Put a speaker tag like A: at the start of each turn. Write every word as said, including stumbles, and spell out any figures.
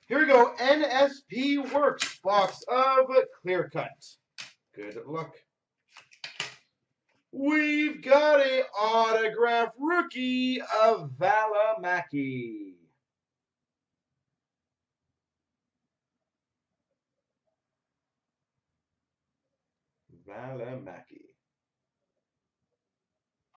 A: Here we go. Nspworks box of clear cut. Good luck. We've got a autograph rookie of Valimaki. Valimaki.